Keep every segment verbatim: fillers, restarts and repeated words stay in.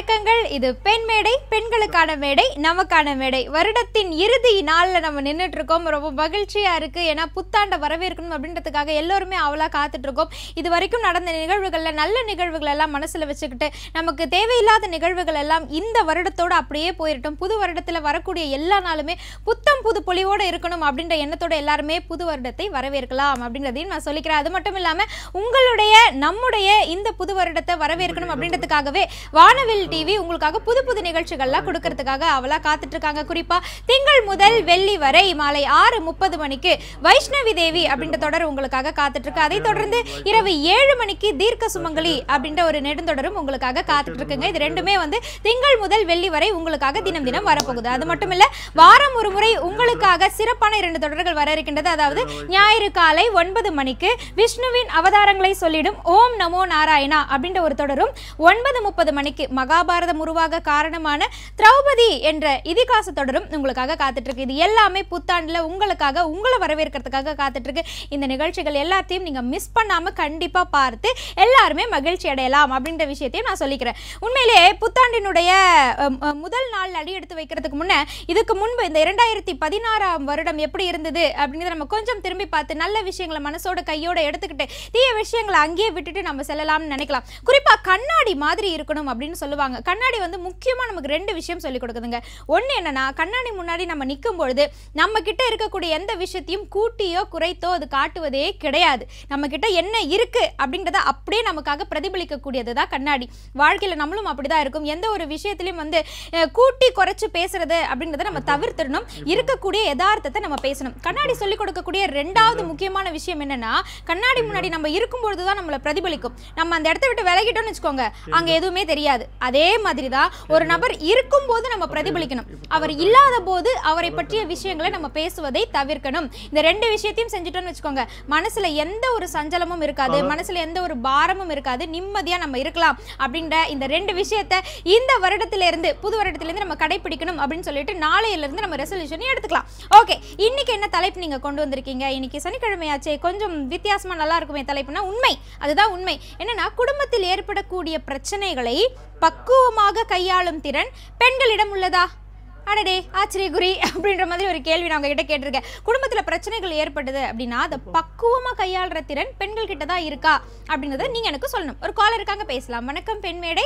வணக்கங்கள். இது பெண் மேடை, பெண்களுக்கான மேடை, நமக்கான மேடை. வருடத்தின் இறுதி நாள்ல நம்ம நின்றுட்டு இருக்கோம். ரொம்ப மகிழ்ச்சியா இருக்கு. ஏன்னா புத்தாண்டை வரவேற்கணும் அப்படின்றதுக்காக எல்லோருமே அவளா காத்துட்டு இருக்கோம். இது வரைக்கும் நடந்த நிகழ்வுகள்ல நல்ல நிகழ்வுகள் எல்லாம் மனசுல வச்சுக்கிட்டு நமக்கு தேவையில்லாத நிகழ்வுகள் எல்லாம் இந்த வருடத்தோட அப்படியே போயிரட்டும். புது வருடத்துல வரக்கூடிய எல்லா நாளுமே புத்தம் புது பொலிவோட இருக்கணும் அப்படின்ற எண்ணத்தோட எல்லாருமே புது வருடத்தை வரவேற்கலாம் அப்படின்றதையும் நான் சொல்லிக்கிறேன். அது மட்டும் இல்லாம உங்களுடைய நம்முடைய இந்த புது வருடத்தை வரவேற்கணும் அப்படின்றதுக்காகவே வானவில் டிவி உங்களுக்காக புது புது நிகழ்ச்சிகள்லாம் கொடுக்கறதுக்காக அவளா காத்துட்டு இருக்காங்க. குறிப்பா திங்கள் முதல் வெள்ளி வரை மாலை ஆறு முப்பது மணிக்கு வைஷ்ணவி தேவி அப்படின்ற தொடர் உங்களுக்காக காத்துட்டு இருக்கு. அதை தொடர்ந்து இரவு ஏழு மணிக்கு தீர்க்க சுமங்கலி அப்படின்ற ஒரு நெடுந்தொடரும் உங்களுக்காக காத்துட்டு இருக்குங்க. இது ரெண்டுமே வந்து திங்கள் முதல் வெள்ளி வரை உங்களுக்காக தினம் தினம் வரப்போகுது. அது மட்டும் இல்ல, வாரம் ஒரு முறை உங்களுக்காக சிறப்பான இரண்டு தொடர்கள் வர இருக்கின்றது. அதாவது ஞாயிறு காலை ஒன்பது மணிக்கு விஷ்ணுவின் அவதாரங்களை சொல்லிடும் ஓம் நமோ நாராயணா அப்படின்ற ஒரு தொடரும், ஒன்பது முப்பது மணிக்கு மகாபாரதம் உருவாக காரணமான திரௌபதி என்ற இதிகாச தொடரும் உங்களுக்காக காத்துட்டு இருக்கு. இது எல்லாமே புத்தாண்டுல உங்களுக்காக உங்களை வரவேற்கிறதுக்காக காத்துட்டு இருக்கு. இந்த நிகழ்ச்சிகள் எல்லாத்தையும் நீங்க மிஸ் பண்ணாம கண்டிப்பா பார்த்து எல்லாருமே மகிழ்ச்சி அடையலாம் அப்படின்ற விஷயத்தையும் நான் சொல்லிக்கிறேன். உண்மையிலேயே புத்தாண்டினுடைய முதல் நாள் அடி எடுத்து வைக்கிறதுக்கு முன்ன இதுக்கு முன்பு இந்த இரண்டாயிரத்தி பதினாறாம் வருடம் எப்படி இருந்தது அப்படிங்கிறத நம்ம கொஞ்சம் திரும்பி பார்த்து நல்ல விஷயங்களை மனசோட கையோட எடுத்துக்கிட்டு தீய விஷயங்களை அங்கேயே விட்டுட்டு நம்ம செல்லலாம்னு நினைக்கலாம். குறிப்பா கண்ணாடி மாதிரி இருக்கணும் அப்படின்னு சொல்லுவாங்க. கண்ணாடி வந்து முக்கியமா நமக்கு ரெண்டு விஷயம் சொல்லிக் கொடுக்குதுங்க. ஒண்ணு என்னன்னா, கண்ணாடி முன்னாடி நம்ம நிற்கும் பொழுது நம்ம கிட்ட இருக்கக்கூடிய எந்த விஷயத்தையும் கூட்டியோ குறைத்தோ அது காட்டுவதே கிடையாது. நம்ம கிட்ட என்ன இருக்கு அப்படின்றத அப்படியே நமக்காக பிரதிபலிக்கக்கூடியது தான் கண்ணாடி. வாழ்க்கையில நம்மளும் அப்படிதான் இருக்கும். எந்த ஒரு விஷயத்திலையும் வந்து கூட்டி குறைச்சு பேசுறது அப்படின்றத நம்ம தவிர்த்திடணும். இருக்கக்கூடிய யதார்த்தத்தை நம்ம பேசணும். கண்ணாடி சொல்லிக் கொடுக்கக்கூடிய ரெண்டாவது முக்கியமான விஷயம் என்னன்னா, கண்ணாடி முன்னாடி நம்ம இருக்கும் பொழுதுதான் நம்மளை பிரதிபலிக்கும். நம்ம அந்த இடத்த விட்டு விலகிட்டோம்னு வச்சுக்கோங்க, அங்க எதுவுமே தெரியாது. அதே மாதிரிதான் ஒரு நபர் இருக்கும் போது நம்ம பிரதிபலிக்கணும். அவர் இல்லாத போது அவரை பற்றிய விஷயங்களை நம்ம பேசுவதை தவிர்க்கணும். இந்த ரெண்டு விஷயத்தையும் செஞ்சுட்டோம்னு வச்சுக்கோங்க, மனசுல எந்த ஒரு சஞ்சலமும் இருக்காது, மனசுல எந்த ஒரு பாரமும் இருக்காது, நிம்மதியா நம்ம இருக்கலாம். அப்படின்ற இந்த ரெண்டு விஷயத்த இந்த வருடத்திலிருந்து புது வருடத்திலிருந்து நம்ம கடைபிடிக்கணும் அப்படின்னு சொல்லிட்டு நாளையில இருந்து நம்ம ரெசல்யூஷன் எடுத்துக்கலாம். ஓகே, இன்னைக்கு என்ன தலைப்பு நீங்க கொண்டு வந்திருக்கீங்க? இன்னைக்கு சனிக்கிழமையாச்சே, கொஞ்சம் வித்தியாசமா நல்லா இருக்குமே தலைப்புனா உண்மை. அதுதான் உண்மை. என்னன்னா, குடும்பத்தில் ஏற்படக்கூடிய பிரச்சனைகளை பக்குவமாக கையாளும் திறன் பெண்களிடம் உள்ளதா? அடடே ஆச்சரியகுரி அப்படின்ற மாதிரி ஒரு கேள்வி நான் உங்ககிட்ட கேட்டிருக்கேன். குடும்பத்துல பிரச்சனைகள் ஏற்படுது அப்படின்னா அதை பக்குவமா கையாளுற திறன் பெண்கள் கிட்ட தான் இருக்கா அப்படின்றத நீங்க எனக்கு சொல்லணும். ஒரு காலர் இருக்காங்க, பேசலாம். வணக்கம் பெண் மேடை.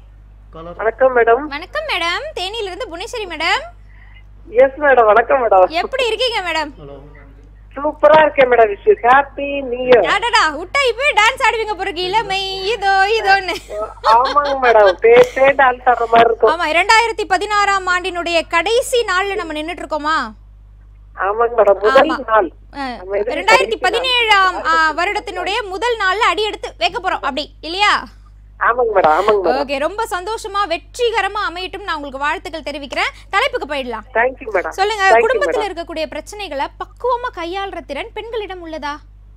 வணக்கம் மேடம். வணக்கம் மேடம். தேனியில இருந்து புவனேஸ்வரி மேடம். Yes madam. வணக்கம் மேடம். எப்படி இருக்கீங்க மேடம்? சூப்பரா இருக்கேன் madam. Wish you happy new year. அடடா, உட்டா இப்பவே டான்ஸ் ஆடுவீங்க போறீங்க. இளமை இதோ இதோன்னு. ஆமாங்க மேடம், பேசே டான்ஸ் ஆடுற மாதிரி இருக்கும். ஆமா, இரண்டாயிரத்தி பதினாறாம் ஆண்டினுடைய கடைசி நாள்ல நம்ம நின்னுட்டு இருக்கோமா? ஆமாங்க மேடம், முதல் நாள். இரண்டாயிரத்தி பதினேழாம் வருடத்தினுடைய முதல் நாள்ல அடி எடுத்து வைக்க போறோம் அப்படி இல்லையா? ஆமாங்க மேடம். ஆமாங்க மேடம். ஓகே, ரொம்ப சந்தோஷமா வெற்றிகரமா அமையட்டும். நான் உங்களுக்கு வாழ்த்துக்கள் தெரிவிக்கிறேன். தலைப்புக்கு போயிடலாம். Thank you madam. சொல்லுங்க, குடும்பத்துல இருக்கக்கூடிய பிரச்சனைகளை பக்குவமா கையாளுற திறன் பெண்களிடம் உள்ளதா?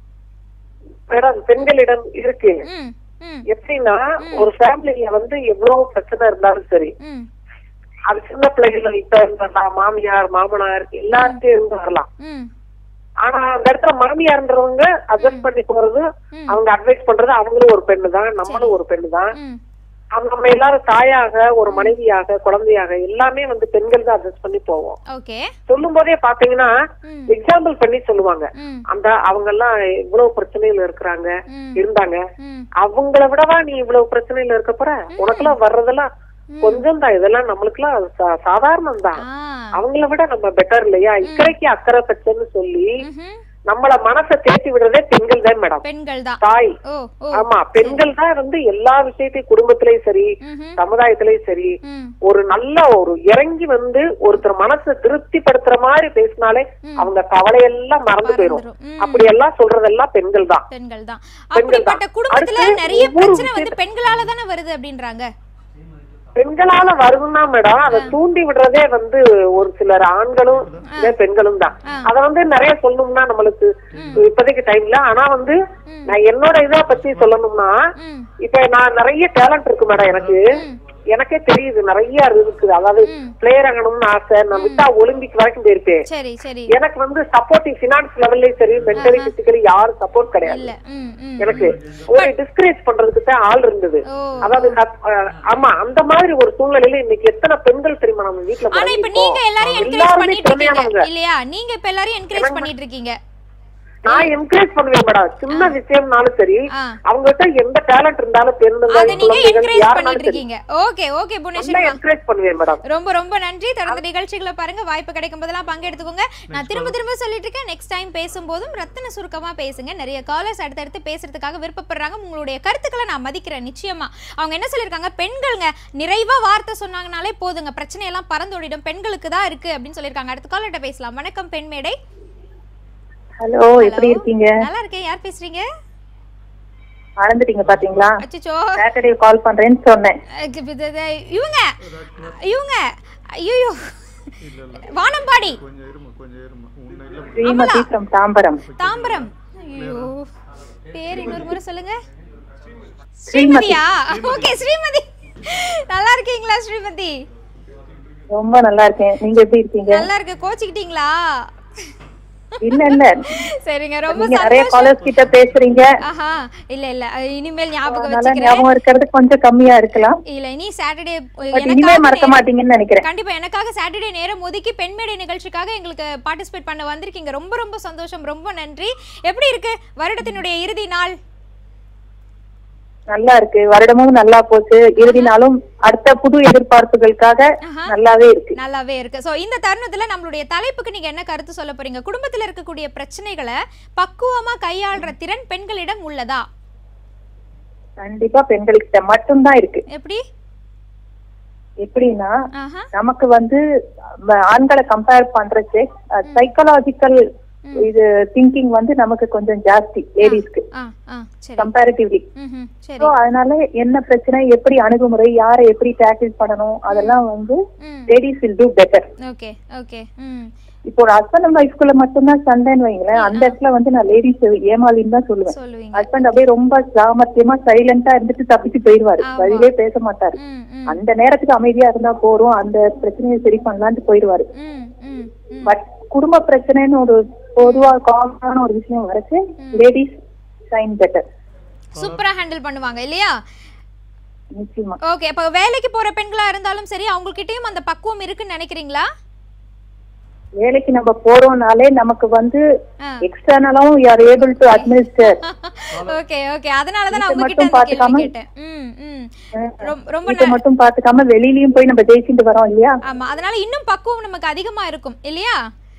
மேடம், பெண்களிடம் இருக்கு. எப்படின்னா, ஒரு ஃபேமிலில வந்து எவ்வளவு பிரச்சனை இருந்தாலும் சரி, அது சின்ன பிள்ளைகள் இப்ப இருந்தா மாமியார் மாமனார் எல்லாத்தையும் இருந்து வரலாம். ஆனா அந்த இடத்துல மாமியார்ன்றவங்க அட்ஜஸ்ட் பண்ணி போறது, அவங்க அட்வைஸ் பண்றது, அவங்களும் ஒரு பெண்ணு தான், நம்மளும் ஒரு பெண்ணு தான். நம்ம எல்லாரும் தாயாக, ஒரு மனைவியாக, குழந்தையாக எல்லாமே வந்து பெண்கள் தான் அட்ஜஸ்ட் பண்ணி போவோம். சொல்லும் போதே பாத்தீங்கன்னா எக்ஸாம்பிள் பண்ணி சொல்லுவாங்க. அந்த அவங்க எல்லாம் இவ்வளவு பிரச்சனையில இருக்கிறாங்க இருந்தாங்க, அவங்கள விடவா நீ இவ்வளவு பிரச்சனையில இருக்க போற? உனக்கெல்லாம் வர்றதெல்லாம் கொஞ்சம் தான், இதெல்லாம் நம்மளுக்கு எல்லாம் சாதாரணம் தான், அவங்கள விட நம்ம பெட்டர் இல்லையா? இக்கரைக்கு அக்கறை பச்சைன்னு சொல்லி நம்மள மனசை தேத்தி விடுறதே பெண்கள் தான் மேடம். பெண்கள் தான் தாய். ஆமா, பெண்கள் தான் வந்து எல்லா விஷயத்தையும் குடும்பத்திலயும் சரி சமுதாயத்திலயும் சரி ஒரு நல்ல ஒரு இறங்கி வந்து ஒருத்தர் மனசை திருப்திப்படுத்துற மாதிரி பேசினாலே அவங்க கவலையெல்லாம் மறந்து போயிரும். அப்படி எல்லாம் சொல்றதெல்லாம் பெண்கள் தான். பெண்கள் தான். குடும்பத்துல நிறைய பிரச்சனை வந்து பெண்களால தானே வருது அப்படின்றாங்க. பெண்களால வருதுன்னா மேடம், அதை தூண்டி விடுறதே வந்து ஒரு சிலர் ஆண்களும் பெண்களும் தான். அத வந்து நிறைய சொல்லணும்னா நம்மளுக்கு இப்போதைக்கு டைம் இல்ல. ஆனா வந்து நான் என்னோட இதை பத்தி சொல்லணும்னா, இப்ப நான் நிறைய டேலண்ட் இருக்கு மேடம் எனக்கு. எனக்கே தெரியுது நிறைய இருக்குது. அதாவது பிளேயர் ஆகணும்னு ஆசை. நான் விட்டா ஒலிம்பிக் வரைக்கும் போயிருப்பேன். எனக்கு வந்து சப்போர்ட்டிவ் பினான்ஸ் லெவல்லயும் சரி, மென்டலி பிசிக்கலி யாரும் சப்போர்ட் கிடையாது. எனக்கு ஒரு டிஸ்கரேஜ் பண்றதுக்கு தான் ஆள் இருந்தது. அதாவது ஆமா, அந்த மாதிரி ஒரு சூழ்நிலையில இன்னைக்கு எத்தனை பெண்கள் தெரியுமா நம்ம வீட்டுல எல்லாருமே திறமையானவங்க இல்லையா? நீங்க இப்ப எல்லாரும் என்கரேஜ் பண்ணிட்டு இருக்கீங்க. நான் என்கரேஜ் பண்ணுவேன் மேடம். சின்ன விஷயம்னாலும் சரி, அவங்ககிட்ட எந்த டேலண்ட் இருந்தாலும் ரொம்ப ரொம்ப நன்றி. தொடர்ந்து நிகழ்ச்சிகளை பாருங்க. வாய்ப்பு கிடைக்கும் போதெல்லாம் பங்கெடுத்துக்கோங்க. நான் திரும்ப திரும்ப சொல்லிட்டு இருக்கேன், நெக்ஸ்ட் டைம் பேசும்போதும் ரத்தின சுருக்கமா பேசுங்க. நிறைய காலர்ஸ் அடுத்தடுத்து பேசுறதுக்காக விருப்பப்படுறாங்க. உங்களுடைய கருத்துக்களை நான் மதிக்கிறேன் நிச்சயமா. அவங்க என்ன சொல்லியிருக்காங்க, பெண்கள்ங்க நிறைவா வார்த்தை சொன்னாங்கனாலே போதுங்க, பிரச்சனையெல்லாம் பறந்தோடிடும், பெண்களுக்கு தான் இருக்கு அப்படின்னு சொல்லியிருக்காங்க. அடுத்த காலர்கிட்ட பேசலாம். வணக்கம் பெண் மேடை. ஹலோ, எப்படி இருக்கீங்க? நல்லா இருக்கேன். யார் பேசுறீங்க? ஆனந்திங்க பாத்தீங்களா? அச்சச்சோ, சாட்டர்டே கால் பண்றேன்னு சொன்னேன். இவங்க இவங்க ஐயோ, வானம்பாடி ஸ்ரீமதி from தாம்பரம். தாம்பரம். ஐயோ, பேர் இன்னொரு முறை சொல்லுங்க. ஸ்ரீமதியா? ஓகே, ஸ்ரீமதி. நல்லா இருக்கீங்களா ஸ்ரீமதி? ரொம்ப நல்லா இருக்கேன். நீங்க எப்படி இருக்கீங்க? நல்லா இருக்கு. கோச்சிக்கிட்டீங்களா? இல்ல இல்ல, சரிங்க. ரொம்ப சந்தோஷம். நிறைய காலர்ஸ் கிட்ட பேசுறீங்க. ஆஹா, இல்ல இல்ல, இனிமேல் ஞாபகம் வச்சுக்கிறேன். ஞாபகம் இருக்கிறது கொஞ்சம் கம்மியா இருக்கலாம். இல்ல, இனி சாட்டர்டே இனிமே மறக்க மாட்டீங்கன்னு நினைக்கிறேன். கண்டிப்பா எனக்காக சாட்டர்டே நேரம் ஒதுக்கி பெண்மேடை நிகழ்ச்சிக்காக எங்களுக்கு பார்ட்டிசிபேட் பண்ண வந்திருக்கீங்க. ரொம்ப ரொம்ப சந்தோஷம். ரொம்ப நன்றி. எப்படி இருக்கு வருடத்தினுடைய இறுதி நாள்? நல்லா இருக்கு. வருடமும் நல்லா போச்சு. இறுதி நாளும் அடுத்த புது எதிர்பார்ப்புகளுக்காக நல்லாவே இருக்கு. நல்லாவே இருக்கு. சோ இந்த தருணத்துல நம்மளுடைய தலைப்புக்கு நீங்க என்ன கருத்து சொல்ல போறீங்க? குடும்பத்துல இருக்கக்கூடிய பிரச்சனைகளை பக்குவமா கையாளுற திறன் பெண்களிடம் உள்ளதா? கண்டிப்பா பெண்களுக்கிட்ட மட்டும்தான் இருக்கு. எப்படி எப்படின்னா, நமக்கு வந்து ஆண்களை கம்பேர் பண்றச்சு சைக்காலஜிக்கல் இது திங்கிங் வந்து நமக்கு கொஞ்சம் ஜாஸ்தி லேடிஸ்க்கு கம்பேரிட்டிவ்லி. சோ அதனால என்ன பிரச்சனை, எப்படி அணுகுமுறை, யாரை எப்படி டேக்கிள் பண்ணணும், அதெல்லாம் வந்து ladies will do better. Okay okay. இப்போ ஒரு ஹஸ்பண்ட் அண்ட் ஒய்ஃப்குள்ள மட்டும்தான் சண்டைன்னு வைங்களேன், அந்த இடத்துல வந்து நான் லேடிஸ் ஏமாலின்னு தான் சொல்லுவேன். ஹஸ்பண்ட் அப்படியே ரொம்ப சாமர்த்தியமா சைலண்டா இருந்துட்டு தப்பிச்சு போயிடுவாரு, வழியிலே பேச மாட்டாரு. அந்த நேரத்துக்கு அமைதியா இருந்தா போறோம், அந்த பிரச்சனையை சரி பண்ணலான்ட்டு போயிடுவாரு. பட் குடும்ப பிரச்சனைன்னு ஒரு பொதுவா காமனான ஒரு விஷயம் வரைச்சு லேடிஸ் ஷைன் பெட்டர். சூப்பரா ஹேண்டில் பண்ணுவாங்க இல்லையா? நிச்சயமா. ஓகே, அப்ப வேலைக்கு போற பெண்களா இருந்தாலும் சரி, அவங்க கிட்டயும் அந்த பக்குவம் இருக்குன்னு நினைக்கிறீங்களா? வேலைக்கு நம்ம போறோம்னாலே நமக்கு வந்து எக்ஸ்டர்னலாவும் you are able to administer. Okay okay, அதனால தான் நான் உங்க கிட்ட கேள்வி கேட்டேன். ம் ம் ரொம்ப இத மட்டும் பாத்துக்காம வெளியிலயும் போய் நம்ம ஜெயிச்சிட்டு வரோம் இல்லையா? ஆமா, அதனால இன்னும் பக்குவம் நமக்கு அதிகமா இருக்கும் இல்லையா?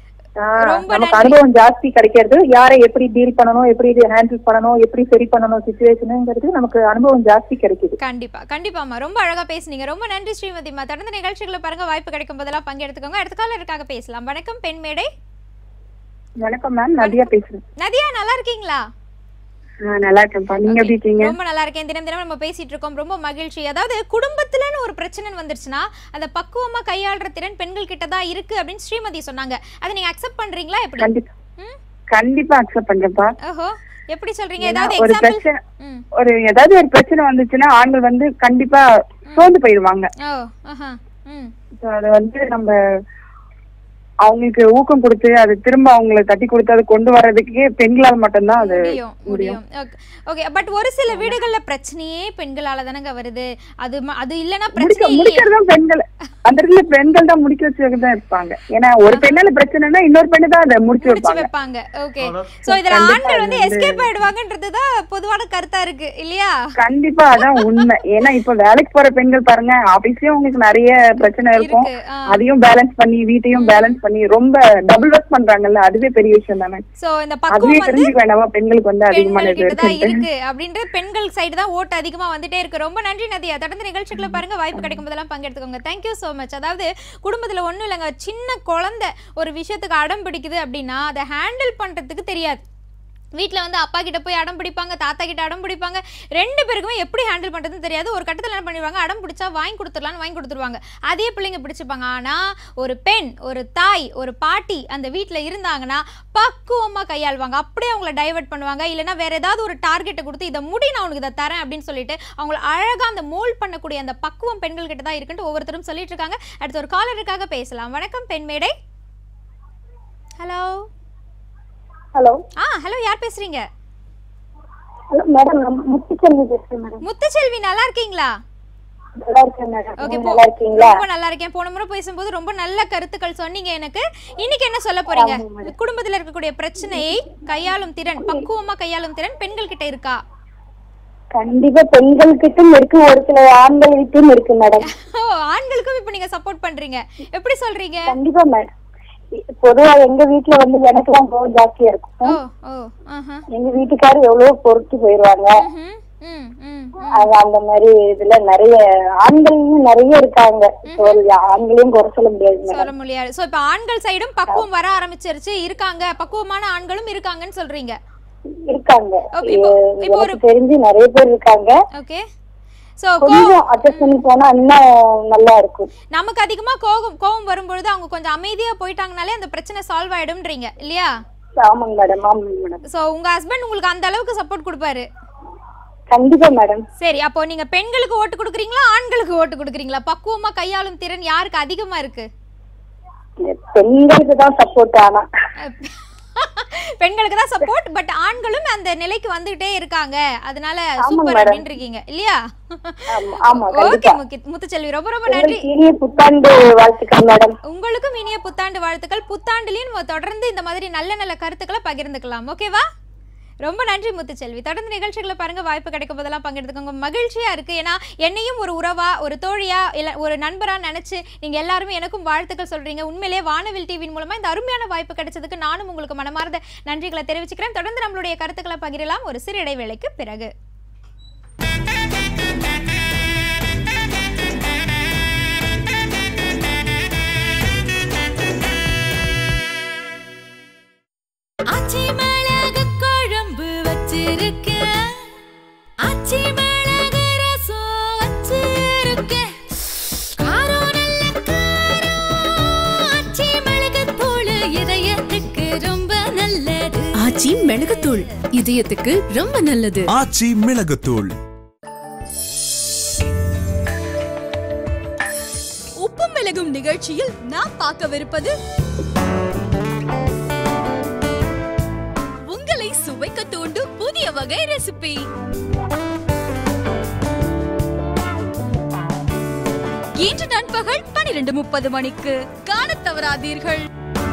நமக்கு அனுபவம் ஜாஸ்தி கிடைக்கிறது. யாரை எப்படி டீல் பண்ணணும், எப்படி ஹேண்டில் பண்ணணும், எப்படி சரி பண்ணணும் சிச்சுவேஷனுங்கிறது நமக்கு அனுபவம் ஜாஸ்தி கிடைக்குது. கண்டிப்பா கண்டிப்பாமா. ரொம்ப அழகா பேசுனீங்க. ரொம்ப நன்றி ஸ்ரீமதிமா. தொடர்ந்து நிகழ்ச்சிகளை பாருங்க. வாய்ப்பு கிடைக்கும் போதெல்லாம் பங்கெடுத்துக்கோங்க. அடுத்த காலருக்காக பேசலாம். வணக்கம் பெண் மேடை. வணக்கம் மேம், நதியா பேசுறேன். நதியா, நல்லா இருக்கீங்களா? நல்லா இருக்கேன்ப்பா, நீங்க எப்படி இருக்கீங்க? ரொம்ப நல்லா இருக்கேன். தினம் தினம் நம்ம பேசிட்டு இருக்கோம். ரொம்ப மகிழ்ச்சி. அதாவது குடும்பத்துலன்னு ஒரு பிரச்சனை வந்துருச்சுன்னா அதை பக்குவமா கையாளுற திறன் பெண்கள் கிட்ட தான் இருக்கு அப்படின்னு ஸ்ரீமதி சொன்னாங்க. அதை நீங்க அக்செப்ட் பண்றீங்களா? எப்படி? கண்டிப்பா அக்செப்ட் பண்றேன்ப்பா. ஓஹோ, எப்படி சொல்றீங்க? ஏதாவது எக்ஸாம்பிள்? ஒரு ஏதாவது ஒரு பிரச்சனை வந்துச்சுன்னா ஆண்கள் வந்து கண்டிப்பா சோர்ந்து போயிடுவாங்க. ஓ ஆஹா. ம் அது வந்து நம்ம அவங்களுக்கு ஊக்கம் கொடுத்து அது திரும்ப அவங்களை தட்டி கொடுத்து அதை கொண்டு வர்றதுக்கே பெண்களால் மட்டும்தான் அது முடியும். ஓகே, பட் ஒரு சில வீடுகள்ல பிரச்சனையே பெண்களால தானங்க வருது. அது அது இல்லனா பிரச்சனை முடிக்கிறதும் பெண்கள், அந்த இடத்துல பெண்கள் தான் முடிக்க வச்சுதான் இருப்பாங்க. ஏன்னா ஒரு பெண்ணால பிரச்சனைனா இன்னொரு பெண்ணு தான் அதை முடிச்சு வைப்பாங்க. ஓகே, சோ இதுல ஆண்கள் வந்து எஸ்கேப் ஆயிடுவாங்கன்றதுதான் பொதுவான கருத்தா இருக்கு இல்லையா? கண்டிப்பா அதான் உண்மை. ஏன்னா இப்ப வேலைக்கு போற பெண்கள் பாருங்க, ஆபீஸ்லயும் உங்களுக்கு நிறைய பிரச்சனை இருக்கும், அதையும் பேலன்ஸ் பண்ணி வீட்டையும் பேலன்ஸ் பண்ணி ரொம்ப டபுள் ஒர்க் பண்றாங்கல்ல, அதுவே பெரிய விஷயம் தானே. சோ இந்த பக்குவம் வந்து வேணாமா பெண்களுக்கு வந்து அதிகமான இருக்கு அப்படின்ற பெண்கள் சைடு தான் ஓட்டு அதிகமா வந்துட்டே இருக்கு. ரொம்ப நன்றி நதியா. தொடர்ந்து நிகழ்ச்சிகளை பாருங்க. வாய்ப்பு கிடைக்கும் போதெல்லாம் பங்கெடுத்துக்கோங்க. Thank you so much. அதாவது குடும்பத்துல ஒண்ணும் இல்லைங்க, சின்ன குழந்தை ஒரு விஷயத்துக்கு அடம் பிடிக்குது அப்படின்னா அதை ஹேண்டில் பண்றதுக்கு தெரியாது. வீட்டில் வந்து அப்பா கிட்ட போய் அடம் பிடிப்பாங்க, தாத்தா கிட்ட அடம் பிடிப்பாங்க. ரெண்டு பேருக்குமே எப்படி ஹேண்டில் பண்ணுறதுன்னு தெரியாது. ஒரு கட்டத்தில் என்ன பண்ணிடுவாங்க, அடம் பிடிச்சா வாங்கி கொடுத்துடலான்னு வாங்கி கொடுத்துருவாங்க. அதே பிள்ளைங்க பிடிச்சிப்பாங்க. ஆனால் ஒரு பெண், ஒரு தாய், ஒரு பாட்டி அந்த வீட்டில் இருந்தாங்கன்னா பக்குவமாக கையாளுவாங்க. அப்படியே அவங்கள டைவர்ட் பண்ணுவாங்க. இல்லைனா வேறு ஏதாவது ஒரு டார்கெட்டை கொடுத்து இதை முடி நான் உனக்கு இதை தரேன் அப்படின்னு சொல்லிட்டு அவங்கள அழகாக அந்த மோல்ட் பண்ணக்கூடிய அந்த பக்குவம் பெண்கள் கிட்ட தான் இருக்குன்ட்டு ஒவ்வொருத்தரும் சொல்லிட்டு இருக்காங்க. அடுத்து ஒரு காலருக்காக பேசலாம். வணக்கம் பெண்மேடை. Hello hello. ஆ ஹலோ, யார் பேசுறீங்க? ஹலோ மேடம், நான் முத்துச்செல்வி பேசுறேன் மேடம். முத்துச்செல்வி, நல்லா இருக்கீங்களா? நல்லா இருக்கேன் மேடம். ஓகே, நல்லா இருக்கீங்களா? ரொம்ப நல்லா இருக்கேன். போன முறை பேசும்போது ரொம்ப நல்ல கருத்துக்கள் சொன்னீங்க எனக்கு. இன்னைக்கு என்ன சொல்ல போறீங்க? குடும்பத்துல இருக்கக்கூடிய பிரச்சனையை கையாளும் திறன், பக்குவமா கையாளும் திறன் பெண்கள் கிட்ட இருக்கா? கண்டிப்பா பெண்கள் கிட்டும் இருக்கு, ஒரு சில ஆண்கள் கிட்டும் இருக்கு மேடம். ஆண்களுக்கும் இப்ப நீங்க சப்போர்ட் பண்றீங்க, எப்படி சொல்றீங்க? கண்டிப்பா மேடம். பொதுவா எங்க வீட்டுல வந்து எனக்கு தான் கோவம் ஜாஸ்தியா இருக்கும். எங்க வீட்டுக்காரு எவ்வளவு பொறுத்து போயிருவாங்க. அந்த மாதிரி இதுல நிறைய ஆண்களும் நிறைய இருக்காங்க. ஆண்களையும் குறை சொல்ல முடியாது சொல்ல முடியாது. சோ இப்ப ஆண்கள் சைடும் பக்குவம் வர ஆரம்பிச்சிருச்சு, இருக்காங்க, பக்குவமான ஆண்களும் இருக்காங்கன்னு சொல்றீங்க. இருக்காங்க, எனக்கு தெரிஞ்சு நிறைய பேர் இருக்காங்க. ஓகே, நமக்கு அதிகமா கோபம் கோபம் வரும்பொழுது அவங்க கொஞ்சம் அமைதியா போயிட்டாங்கனாலே அந்த பிரச்சனை சால்வ் ஆயிடும்ன்றீங்க இல்லையா? ஆமாங்க மேடம், ஆமாங்க மேடம். சோ உங்க ஹஸ்பண்ட் உங்களுக்கு அந்த அளவுக்கு சப்போர்ட் கொடுப்பாரு? கண்டிப்பா மேடம். சரி, அப்போ நீங்க பெண்களுக்கு ஓட்டு கொடுக்குறீங்களா, ஆண்களுக்கு ஓட்டு கொடுக்குறீங்களா? பக்குவமா கையாளும் திறன் யாருக்கு அதிகமா இருக்கு? பெண்களுக்கு தான் சப்போர்ட். ஆனா பெண்களுக்கு தான் சப்போர்ட், பட் ஆண்களும் அந்த நிலைக்கு வந்துட்டே இருக்காங்க. அதனால சூப்பர் அப்படினு இருக்கீங்க இல்லையா? ஆமா, ஓகே முத்துச்செல்வி, ரொம்ப ரொம்ப நன்றி. இனிய புத்தாண்டு வாழ்த்துக்கள் மேடம். உங்களுக்கும் இனிய புத்தாண்டு வாழ்த்துக்கள். புத்தாண்டுலயும் தொடர்ந்து இந்த மாதிரி நல்ல நல்ல கருத்துக்களை பகிர்ந்துக்கலாம். ஓகேவா? ரொம்ப நன்றி முத்துச்செல்வி. தொடர்ந்து நிகழ்ச்சிகளை பாருங்க, வாய்ப்பு கிடைக்கும் போதெல்லாம் பங்கெடுத்துக்கோங்க. மகிழ்ச்சியா இருக்கு. ஏன்னா என்னையும் ஒரு உறவா, ஒரு தோழியா, இல்ல ஒரு நண்பரா நினைச்சு நீங்க எல்லாருமே எனக்கும் வாழ்த்துக்கள் சொல்றீங்க. உண்மையிலேயே வானவில் டிவியின் மூலமா இந்த அருமையான வாய்ப்பு கிடைச்சதுக்கு நானும் உங்களுக்கு மனமார்ந்த நன்றிகளை தெரிவிச்சுக்கிறேன். தொடர்ந்து நம்மளுடைய கருத்துக்களை பகிரலாம் ஒரு சிறு இடைவேளைக்கு பிறகு. ஆச்சி மிளகுத்தூள் இதயத்துக்கு ரொம்ப நல்லது. ஆச்சி மிளகுத்தூள். உப்பு மிளகும் நிகழ்ச்சியில் நான் பார்க்கவிருப்பது உங்களை சுவைக்க தூண்டும் புதிய வகை ரெசிபி. இன்று நண்பகல் பனிரெண்டு முப்பது மணிக்கு காண தவறாதீர்கள்.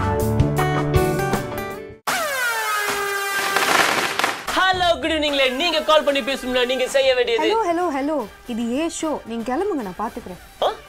ஹலோ, குட் ஈவினிங்ல நீங்க கால் பண்ணி பேசணும்னா நீங்க செய்ய வேண்டியது ஹலோ ஹலோ ஹலோ இது ஏ ஷோ, நீங்க கிளம்புங்க, நான் பாத்துக்கிறேன்.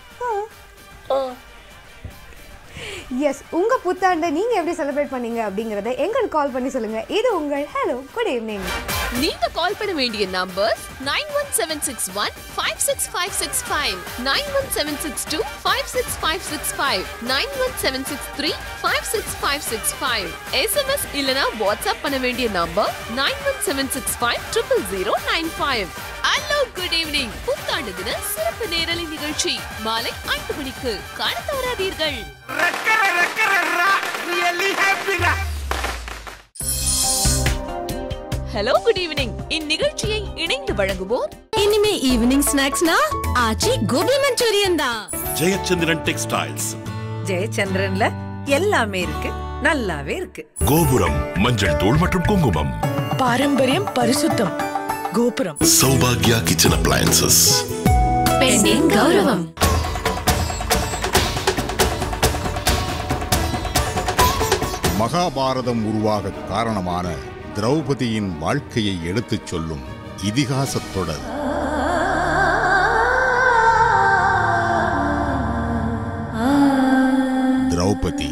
எஸ், உங்க புத்தாண்டை நீங்க எப்படி செலிப்ரேட் பண்ணீங்க அப்படிங்கறத எங்களுக்கு கால் பண்ணி சொல்லுங்க. இது உங்கள் ஹலோ குட் ஈவினிங். நீங்க கால் பண்ண வேண்டிய numbers nine one seven six one five six five six five, nine one seven six two five six five six five, nine one seven six three five six five six five. S M S இல்லனா WhatsApp பண்ண வேண்டிய number nine one seven six five zero zero zero nine five. Hello good evening புத்தாண்டு தின சிறப்பு நேரலை நிகழ்ச்சி மாலை ஐந்து மணிக்கு காண தவறாதீர்கள். ஹலோ குட் ஈவினிங் இந்நிகழ்ச்சியை இணைந்து வழங்குவோர் இனிமே ஈவினிங் ஸ்நாக்ஸ்னா ஆச்சி கோபி மஞ்சூரியன் தான். ஜெயச்சந்திரன் டெக்ஸ்டைல்ஸ். ஜெயச்சந்திரன்ல எல்லாமே இருக்கு, நல்லாவே இருக்கு. கோபுரம் மஞ்சள் தூள் மற்றும் குங்குமம். பாரம்பரியம் பரிசுத்தம். கோபுரம். சௌபாக்யா கிச்சன் அப்ளையன்சஸ். பெண்ணின் கௌரவம். மகாபாரதம் உருவாக காரணமான திரௌபதியின் வாழ்க்கையை எடுத்துச் சொல்லும் இதிகாசத் தொடர். திரௌபதி.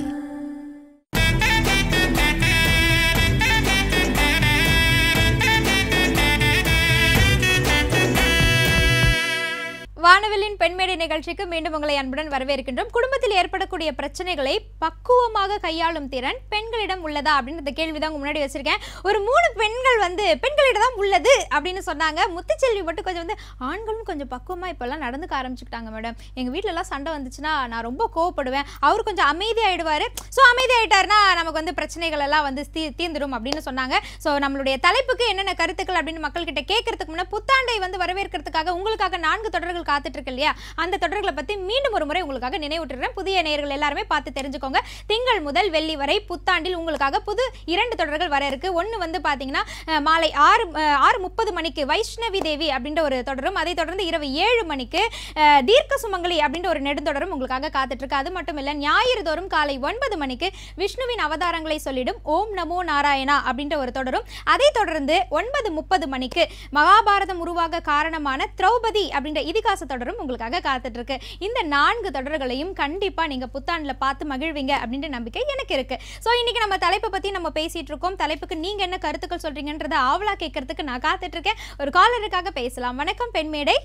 வானவில்லின் பெண்மேடை நிகழ்ச்சிக்கு மீண்டும் உங்களை அன்புடன் வரவேற்கின்றோம். குடும்பத்தில் ஏற்படக்கூடிய பிரச்சனைகளை பக்குவமாக கையாளும் திறன் பெண்களிடம் உள்ளதா அப்படின்ற கேள்விதான் உங்க முன்னாடி வச்சிருக்கேன். ஒரு மூணு பெண்கள் வந்து பெண்களிடம் தான் உள்ளது அப்படின்னு சொன்னாங்க. முத்துச்செல்வி மட்டும் கொஞ்சம் வந்து ஆண்களும் கொஞ்சம் பக்குவமா இப்பெல்லாம் நடந்துக்க ஆரம்பிச்சுக்கிட்டாங்க மேடம். எங்க வீட்டுல எல்லாம் சண்டை வந்துச்சுன்னா நான் ரொம்ப கோவப்படுவேன், அவர் கொஞ்சம் அமைதியாயிடுவாரு. ஸோ அமைதியாயிட்டாருன்னா நமக்கு வந்து பிரச்சனைகள் எல்லாம் வந்து தீ தீர்ந்துடும் அப்படின்னு சொன்னாங்க. ஸோ நம்மளுடைய தலைப்புக்கு என்னென்ன கருத்துக்கள் அப்படின்னு மக்கள் கிட்ட கேட்கறதுக்கு முன்னாடி புத்தாண்டை வந்து வரவேற்கிறதுக்காக உங்களுக்காக நான்கு தொடர்கள் காத்துட்டு இருக்கு இல்லையா, அந்த தொடர்களை பத்தி மீண்டும் ஒரு முறை உங்களுக்காக நினைவூட்டுறேன். புதிய நேயர்கள் எல்லாருமே பார்த்து தெரிஞ்சுக்கோங்க. திங்கள் முதல் வெள்ளி வரை புத்தாண்டில் உங்களுக்காக புது இரண்டு தொடர்கள் வர இருக்கு. ஒன்னு வந்து பாத்தீங்கன்னா மாலை ஆறு ஆறு முப்பது மணிக்கு வைஷ்ணவி தேவி அப்படின்ற ஒரு தொடரும், அதை தொடர்ந்து இரவு ஏழு மணிக்கு தீர்க்க சுமங்கலி அப்படின்ற ஒரு நெடுந்தொடரும் உங்களுக்காக காத்துட்டு இருக்கு. அது மட்டும் இல்ல, ஞாயிறு தோறும் காலை ஒன்பது மணிக்கு விஷ்ணுவின் அவதாரங்களை சொல்லிடும் ஓம் நமோ நாராயணா அப்படின்ற ஒரு தொடரும், அதை தொடர்ந்து ஒன்பது முப்பது மணிக்கு மகாபாரதம் உருவாக காரணமான திரௌபதி அப்படின்ற இதிகாச தொடரும் உங்களுக்காக காத்துட்டு இருக்கு. இந்த நான்கு தொடர்களையும் கண்டிப்பா நீங்க புத்தாண்டுல பார்த்து மகிழ்வீங்க அப்படின்ற நம்பிக்கை எனக்கு இருக்கு. சோ இன்னைக்கு நம்ம தலைப்பை பத்தி நம்ம பேசிட்டு இருக்கோம். தலைப்புக்கு நீங்க என்ன கருத்துக்கள் சொல்றீங்கன்றத ஆவலா கேட்கறதுக்கு நான் காத்துட்டு இருக்கேன். ஒரு காலருக்காக பேசலாம். வணக்கம் பெண்மேடை.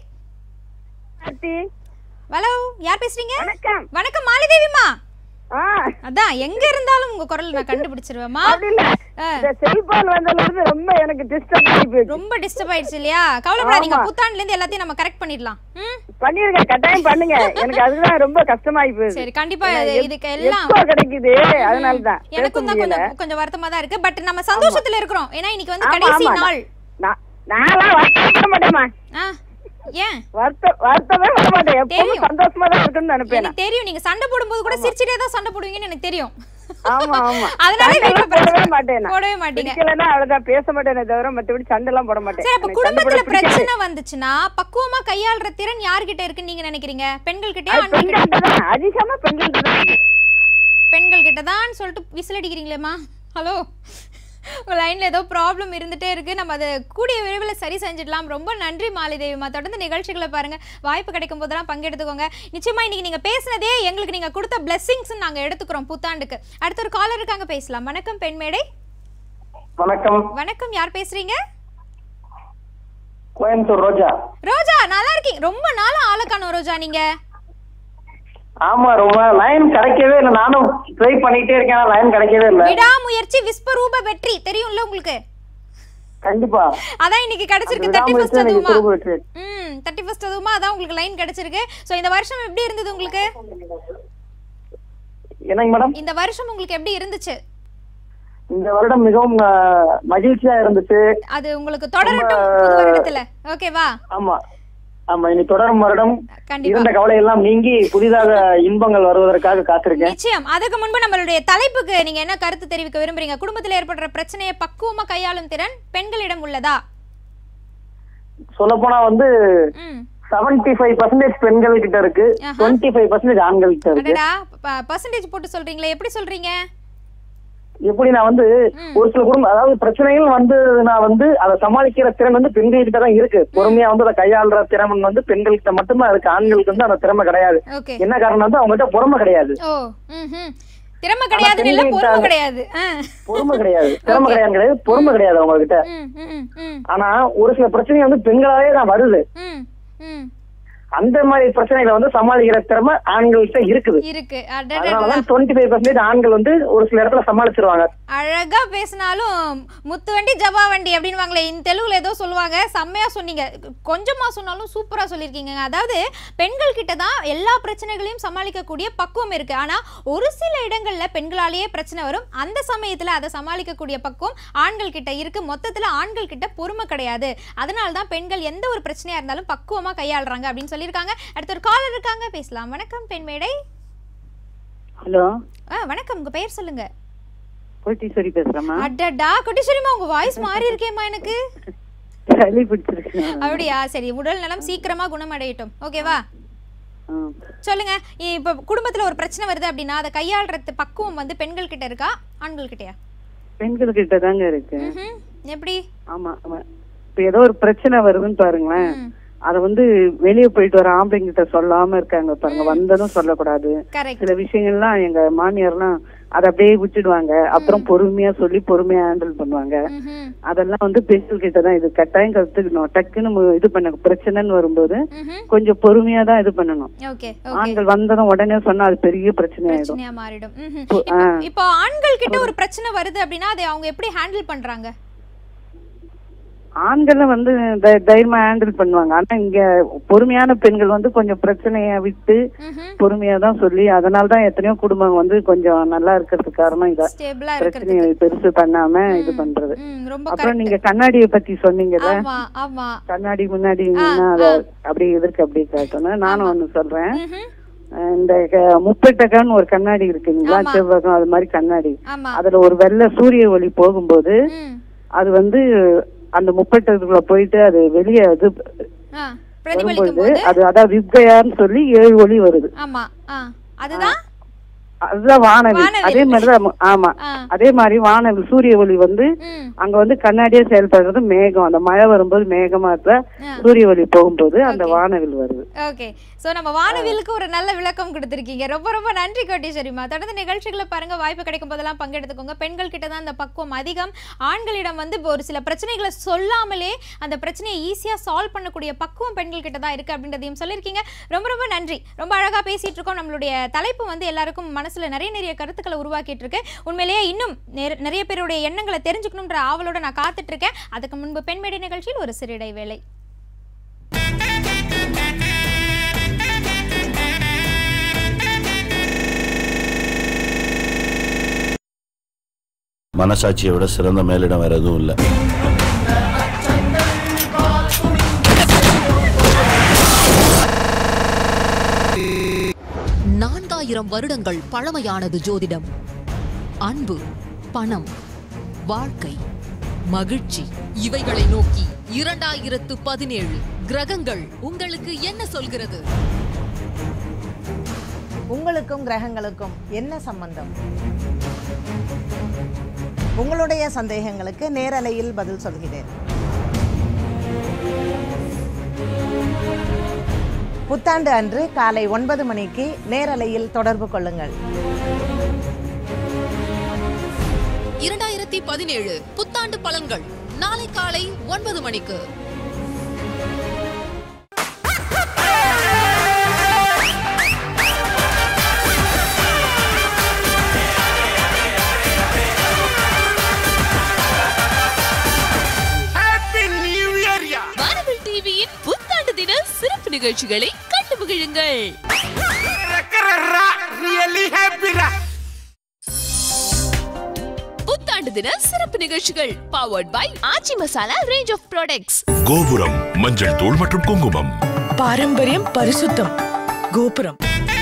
ஹலோ, யார் பேசுறீங்க? வணக்கம். வணக்கம் மாலிதேவிமா. அதான் எங்க இருந்தாலும் உங்க குரல் நான் கண்டுபிடிச்சிருவேமா. செல்போன் வந்ததுல இருந்து ரொம்ப எனக்கு டிஸ்டர்ப் ஆயிடுச்சு. ரொம்ப டிஸ்டர்ப் ஆயிடுச்சு இல்லையா? கவலைப்படாதீங்க, புத்தாண்டுல இருந்து எல்லாத்தையும் நம்ம கரெக்ட் பண்ணிடலாம். பண்ணிருங்க, கட்டாயம் பண்ணுங்க. எனக்கு அதுதான் ரொம்ப கஷ்டமாயி போகுது. சரி, கண்டிப்பா இதுக்கு எல்லாம் கிடைக்குது, அதனால தான் எனக்கும் தான் கொஞ்சம் கொஞ்சம் வருத்தமா தான் இருக்கு. பட் நம்ம சந்தோஷத்துல இருக்கிறோம். ஏன்னா இன்னைக்கு வந்து கடைசி நாள். நானா வருத்தப்பட மாட்டேமா. ஏன் வருத்தமே வர மாட்டேன், எப்பவும் சந்தோஷமா தான் இருக்குன்னு நினைப்பேன். எனக்கு தெரியும், நீங்க சண்டை போடும்போது கூட சிரிச்சிட்டே தான் சண்டை போடுவீங்கன்னு எனக்கு தெரியும். ஆமா ஆமா, அதனால வீட்ல போடவே மாட்டேன். போடவே மாட்டீங்க. இல்லனா அவ்வளவுதான், பேச மாட்டேனே தவிர மத்தபடி சண்டை எல்லாம் போட மாட்டேன். சரி, அப்ப குடும்பத்துல பிரச்சனை வந்துச்சுனா பக்குவமா கையாள்ற திறன் யார் கிட்ட இருக்குன்னு நீங்க நினைக்கிறீங்க? பெண்கள் கிட்டயா ஆண்கள் கிட்டயா? அதிகமா பெண்கள் கிட்ட தான். பெண்கள் கிட்ட தான் சொல்லிட்டு விசில் அடிக்கிறீங்களேமா. ஹலோ, உங்க லைன்ல ஏதோ ப்ராப்ளம் இருந்துட்டே இருக்கு. நம்ம அதை கூடிய விரைவில் சரி செஞ்சிடலாம். ரொம்ப நன்றி மாலிதேவிமா. தொடர்ந்து நிகழ்ச்சிகளை பாருங்க, வாய்ப்பு கிடைக்கும் போதெல்லாம் பங்கெடுத்துக்கோங்க. நிச்சயமா இன்னைக்கு நீங்க பேசினதே எங்களுக்கு நீங்க கொடுத்த பிளெஸிங்ஸ் நாங்க எடுத்துக்கிறோம் புத்தாண்டுக்கு. அடுத்த ஒரு காலர் இருக்காங்க, பேசலாம். வணக்கம் பெண்மேடை. வணக்கம். வணக்கம், யார் பேசுறீங்க? கோயம்புத்தூர் ரோஜா. ரோஜா, நல்லா இருக்கீங்க? ரொம்ப நாளா ஆளுக்கானோ ரோஜா நீங்க? ஆமா, ரொம்ப லைன் கிடைக்கவே இல்லை. நானும் ட்ரை பண்ணிட்டே இருக்கேன், லைன் கிடைக்கவே இல்லை. விடாமுயற்சி விஸ்வரூப வெற்றி தெரியும்ல உங்களுக்கு? கண்டிப்பா. அதான் இன்னைக்கு கிடைச்சிருக்கு. முப்பத்தி ஒன்று அதுவுமா? ம், முப்பத்தி ஒன்று அதுவுமா அதான் உங்களுக்கு லைன் கிடைச்சிருக்கு. சோ இந்த வருஷம் எப்படி இருந்தது உங்களுக்கு? என்னங்க மேடம்? இந்த வருஷம் உங்களுக்கு எப்படி இருந்துச்சு? இந்த வருடம் மிகவும் மகிழ்ச்சியா இருந்துச்சு. அது உங்களுக்கு தொடரட்டும் புது வருடத்துல. ஓகேவா? ஆமா ஆமா, இனி தொடரும் வருடம் இருந்த கவலை எல்லாம் நீங்கி புதிதாக இன்பங்கள் வருவதற்காக காத்திருக்கேன். நிச்சயம். அதுக்கு முன்பு நம்மளுடைய தலைப்புக்கு நீங்க என்ன கருத்து தெரிவிக்க விரும்புறீங்க? குடும்பத்தில் ஏற்படுற பிரச்சனையை பக்குவமா கையாளும் திறன் பெண்களிடம் உள்ளதா? சொல்ல போனா வந்து செவன்டி ஃபைவ் பர்சன்டேஜ் பெண்கள் கிட்ட இருக்கு, டுவெண்ட்டி ஃபைவ் பர்சன்டேஜ் ஆண்கள் கிட்ட இருக்கு. பர்சன்டேஜ் போட்டு சொல்றீங்களா? எப்படி சொல்றீங்க? எப்படி நான் வந்து ஒரு சில குடும்பம், அதாவது பிரச்சனைகள் வந்து நான் வந்து அதை சமாளிக்கிற திறன் வந்து பெண்கள் கிட்ட தான் இருக்கு. பொறுமையா வந்து அதை கையாளுற திறன் வந்து பெண்கள் கிட்ட மட்டும்தான் இருக்கு, ஆண்களுக்கு வந்து அந்த திறமை கிடையாது. என்ன காரணம் வந்து அவங்க கிட்ட பொறுமை கிடையாது. திறமை கிடையாது இல்ல, பொறுமை கிடையாது. பொறுமை கிடையாது, திறமை கிடையாது கிடையாது பொறுமை கிடையாது அவங்க கிட்ட. ஆனா ஒரு சில பிரச்சனை வந்து பெண்களாவே தான் வருது. அந்த மாதிரி பிரச்சனைகளை வந்து சமாளிக்கிற திறமை ஆண்கள்கிட்ட இருக்குது இருக்கு. அதனாலதான் டுவெண்ட்டி ஃபைவ் பர்சன்டேஜ் ஆண்கள் வந்து ஒரு சில இடத்துல சமாளிச்சிருவாங்க. அழகா பேசினாலும் முத்து வண்டி ஜபா வண்டி அப்படின்வாங்களே, இந்த தெலுங்குல ஏதோ சொல்லுவாங்க. செம்மையா சொன்னீங்க, கொஞ்சமா சொன்னாலும் சூப்பரா சொல்லியிருக்கீங்க. அதாவது பெண்கள் கிட்ட தான் எல்லா பிரச்சனைகளையும் சமாளிக்கக்கூடிய பக்குவம் இருக்கு. ஆனா ஒரு சில இடங்கள்ல பெண்களாலேயே பிரச்சனை வரும். அந்த சமயத்துல அதை சமாளிக்கக்கூடிய பக்குவம் ஆண்கள் கிட்ட இருக்கு. மொத்தத்துல ஆண்கள் கிட்ட பொறுமை கிடையாது. அதனாலதான் பெண்கள் எந்த ஒரு பிரச்சனையா இருந்தாலும் பக்குவமா கையாளுறாங்க அப்படின்னு சொல்லி இருக்காங்க. அடுத்த ஒரு காலர் இருக்காங்க, பேசலாம். வணக்கம் பெண்மேடை. ஹலோ. வணக்கம், உங்க பெயர் சொல்லுங்க. கோட்டீஸ்வரி பேசுறேம்மா. அடடா கோட்டீஸ்வரிமா, உங்க வாய்ஸ் மாறி இருக்கேம்மா எனக்கு. சளி பிடிச்சிருக்கு. அப்படியா? சரி, உடல் நலம் சீக்கிரமா குணமடையட்டும். ஓகேவா? சொல்லுங்க. இப்ப குடும்பத்துல ஒரு பிரச்சனை வருது அப்படின்னா அதை கையாளுறது பக்குவம் வந்து பெண்கள் கிட்ட இருக்கா ஆண்கள் கிட்டயா? பெண்கள் கிட்ட தாங்க இருக்கு. எப்படி? ஆமா ஆமா, இப்ப ஏதோ ஒரு பிரச்சனை வருதுன்னு பாருங்களேன், அத வந்து வெளியே போயிட்டு வர ஆம்பளைங்க கிட்ட சொல்லாம இருக்காங்க பாருங்க, வந்ததும் சொல்லக்கூடாது. சில விஷயங்கள்லாம் எங்க மாமியார்லாம் அதை அப்படியே விட்டுடுவாங்க. அப்புறம் பொறுமையா சொல்லி பொறுமையா ஹேண்டில் பண்ணுவாங்க. அதெல்லாம் வந்து பெண்கள் கிட்டதான் இது கட்டாயம் கத்துக்கணும். டக்குன்னு இது பண்ண பிரச்சனைன்னு வரும்போது கொஞ்சம் பொறுமையா தான் இது பண்ணணும். ஆண்கள் வந்ததும் உடனே சொன்னா அது பெரிய பிரச்சனை மாறிடும். இப்போ ஆண்கள் கிட்ட ஒரு பிரச்சனை வருது அப்படின்னா அதை அவங்க எப்படி ஹேண்டில் பண்றாங்க? ஆண்கள் வந்து தைரியமா ஹேண்டில் பண்ணுவாங்க. ஆனா இங்க பொறுமையான பெண்கள் வந்து கொஞ்சம் பிரச்சனைய விட்டு பொறுமையா தான் சொல்லி, அதனாலதான் எத்தனையோ குடும்பம் வந்து கொஞ்சம் நல்லா இருக்கிறதுக்கு காரணம் இத, பிரச்சனையை பெருசு பண்ணாம இது பண்றது. அப்புறம் நீங்க கண்ணாடியை பத்தி சொன்னீங்கல்ல, கண்ணாடி முன்னாடி அத அப்படி எதிர்க்கு அப்படி காட்டணும். நானும் ஒண்ணு சொல்றேன். இந்த முப்பெட்டகம்னு ஒரு கண்ணாடி இருக்குங்களா, செவ்வகம், அது மாதிரி கண்ணாடி. அதுல ஒரு வெள்ளை சூரிய ஒளி போகும்போது அது வந்து அந்த முப்பெட்டகத்துக்குள்ள போயிட்டு அது வெளியே அது வரும்போது அது அதான் விப்கயான்னு சொல்லி ஏழு ஒளி வருது. அதுதான் வானவில். அதே மாதிரிதான். ஆமா, அதே மாதிரி வானவில் சூரிய ஒளி வந்து அங்க வந்து கண்ணாடியே செயல்படுறது மேகம். அந்த மழை வரும்போது மேகமா இருக்க சூரிய ஒளி போகும்போது அந்த வானவில் வருது. ஓகே, சோ நம்ம வானவிலுக்கு ஒரு நல்ல விளக்கம் கொடுத்திருக்கீங்க. ரொம்ப ரொம்ப நன்றி கோட்டீஸ்வரிமா. தொடர்ந்து நிகழ்ச்சிகளை பாருங்க, வாய்ப்பு கிடைக்கும் போதெல்லாம் பங்கெடுத்துக்கோங்க. பெண்கள் கிட்ட தான் அந்த பக்குவம் அதிகம். ஆண்களிடம் வந்து ஒரு சில பிரச்சனைகளை சொல்லாமலே அந்த பிரச்சனையை ஈஸியா சால்வ் பண்ணக்கூடிய பக்குவம் பெண்கள் கிட்ட தான் இருக்கு அப்படின்றதையும் சொல்லியிருக்கீங்க. ரொம்ப ரொம்ப நன்றி. ரொம்ப அழகா பேசிட்டு இருக்கோம். நம்மளுடைய தலைப்பு வந்து எல்லாருக்கும் மனசுல நிறைய நிறைய கருத்துக்களை உருவாக்கிட்டு இருக்கு. உண்மையிலேயே இன்னும் நிறைய பேருடைய எண்ணங்களை தெரிஞ்சுக்கணும்ன்ற ஆவலோட நான் காத்துட்டு இருக்கேன். அதுக்கு முன்பு பெண்மேடை நிகழ்ச்சியில் ஒரு சிறு இடைவேளை. மனசாட்சியை விட சிறந்த மேலிடம் வேற எதுவும் இல்லை. நான்காயிரம் வருடங்கள் பழமையானது ஜோதிடம். அன்பு, பணம், வாழ்க்கை, மகிழ்ச்சி இவைகளை நோக்கி இரண்டாயிரத்து பதினேழு கிரகங்கள் உங்களுக்கு என்ன சொல்கிறது? உங்களுக்கும் கிரகங்களுக்கும் என்ன சம்பந்தம்? உங்களுடைய சந்தேகங்களுக்கு நேரலையில் பதில் சொல்கிறேன். புத்தாண்டு அன்று காலை ஒன்பது மணிக்கு நேரலையில் தொடர்பு கொள்ளுங்கள். இரண்டாயிரத்தி பதினேழு புத்தாண்டு பலன்கள் நாளை காலை ஒன்பது மணிக்கு. வானவில் டிவியின் புத்தாண்டு தின சிறப்பு நிகழ்ச்சிகளை கண்டு மகிழுங்கள். புத்தாண்டு தின சிறப்பு நிகழ்ச்சிகள் powered by Aachi masala range of products. Gopuram மஞ்சள் தூள் மற்றும் குங்குமம். பாரம்பரியம் பரிசுத்தம் கோபுரம்.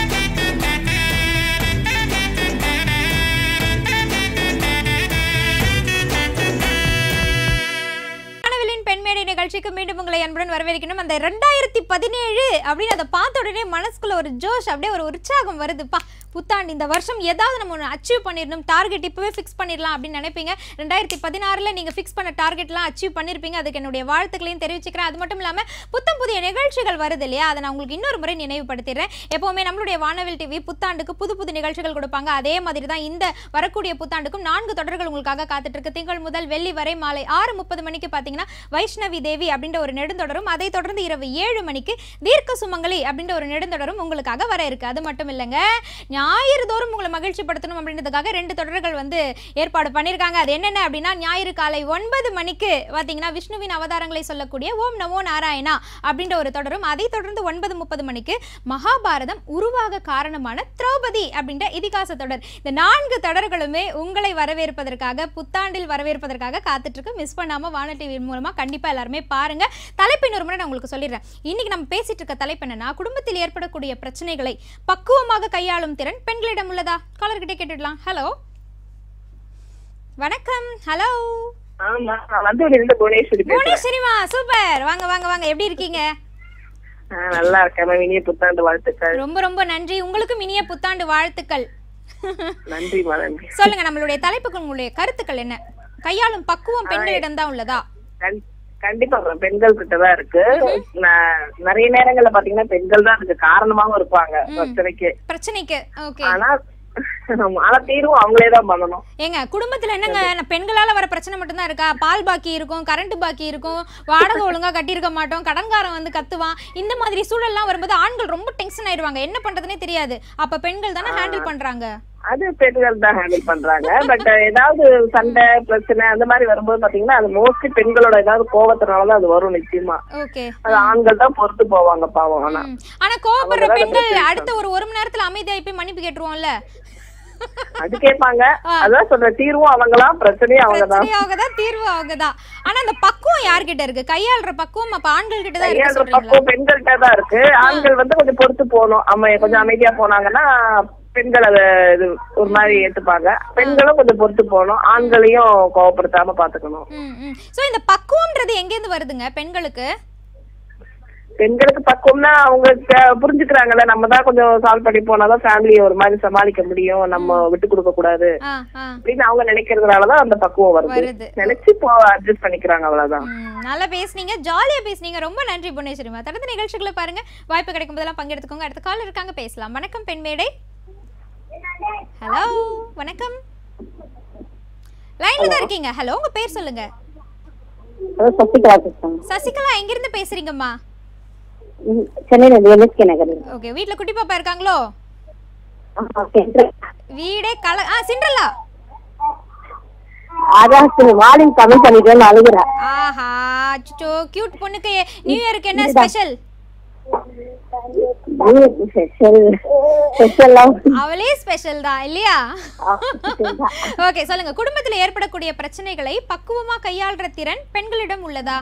நிகழ்ச்சிக்கு மீண்டும் உங்களை அன்புடன் வரவேற்கணும். அந்த ரெண்டாயிரத்தி பதினேழு அப்படின்னு அதை பார்த்த உடனே மனசுக்குள்ள ஒரு ஜோஷ், அப்படியே ஒரு உற்சாகம் வருதுப்பா. புத்தாண்டு இந்த வருஷம் ஏதாவது நம்ம ஒன்று அச்சீவ் பண்ணிடணும், டார்கெட் இப்போவே ஃபிக்ஸ் பண்ணிடலாம் அப்படின்னு நினைப்பீங்க. ரெண்டாயிரத்தி பதினாறில் நீங்கள் ஃபிக்ஸ் பண்ண டார்கெட்லாம் அச்சீவ் பண்ணியிருப்பீங்க. அதுக்கு என்னுடைய வாழ்த்துக்களையும் தெரிவிச்சுக்கிறேன். அது மட்டும் இல்லாமல் புத்தம் புதிய நிகழ்ச்சிகள் வருது இல்லையா, அதை நான் உங்களுக்கு இன்னொரு முறை நினைவுபடுத்திடுறேன். எப்போவுமே நம்மளுடைய வானவில் டிவி புத்தாண்டுக்கு புது புது நிகழ்ச்சிகள் கொடுப்பாங்க. அதே மாதிரி தான் இந்த வரக்கூடிய புத்தாண்டுக்கும் நான்கு தொடர்கள் உங்களுக்காக காத்துட்டு இருக்கு. திங்கள் முதல் வெள்ளி வரை மாலை ஆறு முப்பது மணிக்கு பார்த்தீங்கன்னா வைஷ்ணவி தேவி அப்படின்ற ஒரு நெடுந்தொடரும், அதை தொடர்ந்து இரவு ஏழு மணிக்கு தீர்க்க சுமங்கலி அப்படின்ற ஒரு நெடுந்தொடரும் உங்களுக்காக வர இருக்கு. அது மட்டும் இல்லைங்க, ஞாயிறு தோறும் உங்களை மகிழ்ச்சி படுத்தணும் அப்படின்றதுக்காக ரெண்டு தொடர்கள் வந்து ஏற்பாடு பண்ணியிருக்காங்க. அது என்னென்ன அப்படின்னா, ஞாயிறு காலை ஒன்பது மணிக்கு பார்த்தீங்கன்னா விஷ்ணுவின் அவதாரங்களை சொல்லக்கூடிய ஓம் நமோ நாராயணா அப்படின்ற ஒரு தொடரும், அதை தொடர்ந்து ஒன்பது முப்பது மணிக்கு மகாபாரதம் உருவாக காரணமான திரௌபதி அப்படின்ற இதிகாச தொடர். இந்த நான்கு தொடர்களுமே உங்களை வரவேற்பதற்காக, புத்தாண்டில் வரவேற்பதற்காக காத்துட்டு இருக்கு. மிஸ் பண்ணாம வானல் டிவி மூலமா கண்டிப்பா எல்லாருமே பாருங்க. தலைப்பின் ஒரு முறை நான் உங்களுக்கு சொல்லிடுறேன். இன்னைக்கு நம்ம பேசிட்டு இருக்க தலைப்பு என்னன்னா, குடும்பத்தில் ஏற்படக்கூடிய பிரச்சனைகளை பக்குவமாக கையாளும் திறன் பெண்களிடம் உள்ளதா? காலர் கிட்ட கேட்டுடலாம். ஹலோ, வணக்கம். ஹலோ, புவனேஸ்வரிமா, சூப்பர். வாங்க வாங்க வாங்க, எப்படி இருக்கீங்க? நல்லா இருக்கேன். இனிய புத்தாண்டு வாழ்த்துக்கள். ரொம்ப ரொம்ப நன்றி. உங்களுக்கும் இனிய புத்தாண்டு வாழ்த்துக்கள். நன்றி நன்றி. சொல்லுங்க, நம்மளுடைய தலைப்புக்கு உங்களுடைய கருத்துக்கள் என்ன? கையாளும் பக்குவம் பெண்களிடம் தான் உள்ளதா? கண்டிப்பா பெண்கள் கிட்டதான் இருக்கு. நிறைய நேரங்கள்ல பாத்தீங்கன்னா பெண்கள் தான் அதுக்கு காரணமாவும் இருப்பாங்க பிரச்சனைக்கு பிரச்சனைக்கு. ஆனா ஆனா தீர்வும் அவங்களேதான் பண்ணணும். ஏங்க குடும்பத்துல என்னங்க பெண்களால வர பிரச்சனை மட்டும்தான் இருக்கா? பால் பாக்கி இருக்கும், கரண்ட் பாக்கி இருக்கும், வாடகை ஒழுங்கா கட்டியிருக்க மாட்டோம், கடன்காரன் வந்து கத்துவான். இந்த மாதிரி சூழல்லாம் வரும்போது ஆண்கள் ரொம்ப டென்ஷன் ஆயிடுவாங்க, என்ன பண்றதுன்னே தெரியாது. அப்ப பெண்கள் தானே ஹேண்டில் பண்றாங்க. அது பெண்கள் தான் ஹேண்டில் பண்றாங்க. பட் ஏதாவது சண்டை பிரச்சனை அந்த மாதிரி வரும்போது பாத்தீங்கன்னா அது மோஸ்ட்லி பெண்களோட ஏதாவது கோவத்தினாலதான் அது வரும் நிச்சயமா. அது ஆண்கள் தான் பொறுத்து போவாங்க பாவம். ஆனா ஆனா கோவப்படுற பெண்கள் அடுத்த ஒரு ஒரு மணி நேரத்துல அமைதியாகி போய் மன்னிப்பு கேட்டுருவோம்ல, அது கேட்பாங்க. அதான் சொல்ற தீர்வும் அவங்கதான், பிரச்சனையும் அவங்கதான், அவங்கதான் தீர்வு அவங்கதான். ஆனா அந்த பக்குவம் யார்கிட்ட இருக்கு? கையாளுற பக்குவம் அப்ப ஆண்கள் கிட்ட தான் இருக்கு. பக்குவம் பெண்கள்கிட்ட தான் இருக்கு. ஆண்கள் வந்து கொஞ்சம் பொறுத்து போகணும். அம்மா கொஞ்சம் அமைதியா போனாங்கன்னா பெண்கள் அத இது ஒரு மாதிரி ஏத்துப்பாங்க. பெண்களும் கொஞ்சம் பொறுத்து போகணும், ஆண்களையும் கோவப்படுத்தாம பாத்துக்கணும். சோ இந்த பக்குவம்ன்றது எங்க இருந்து வருதுங்க பெண்களுக்கு? பெண்களுக்கு பக்குவம்னா அவங்க புரிஞ்சுக்கிறாங்கல்ல, நம்ம தான் கொஞ்சம் சால்வ் பண்ணி போனாதான் ஃபேமிலியை ஒரு மாதிரி சமாளிக்க முடியும், நம்ம விட்டு கொடுக்க கூடாது அப்படின்னு அவங்க நினைக்கிறதுனாலதான் அந்த பக்குவம் வருது. நினைச்சு போ அட்ஜஸ்ட் பண்ணிக்கிறாங்க, அவ்வளவுதான். நல்லா பேசுனீங்க, ஜாலியா பேசுனீங்க, ரொம்ப நன்றி புவனேஸ்வரிமா. தொடர்ந்து நிகழ்ச்சிகளை பாருங்க, வாய்ப்பு கிடைக்கும் போதெல்லாம் பங்கெடுத்துக்கோங்க. அடுத்த கால் இருக்காங்க, பேசலாம். வணக்கம் பெண்மேடை. ஹலோ வணக்கம், லைன்ல தான் இருக்கீங்க. ஹலோ உங்க பேர் சொல்லுங்க. சசிகலா. சசிகலா எங்க இருந்து பேசுறீங்கம்மா? சென்னையில எம்எஸ்கே நகர். ஓகே, வீட்ல குட்டி பாப்பா இருக்காங்களோ? வீடே கல ஆ சிண்ட்ரல்லா. அதான் வால்யூம் கம்மி பண்ணிட்டேன்னு அழுகுறா. ஆஹா அச்சோ, கியூட் பொண்ணுக்கு நியூ இயருக்கு என்ன ஸ்பெஷல்? அவளே ஸ்பெஷல் தான் இல்லையா? ஓகே சொல்லுங்க, குடும்பத்துல ஏற்படக்கூடிய பிரச்சனைகளை பக்குவமா கையாளுற திறன் பெண்களிடம் உள்ளதா?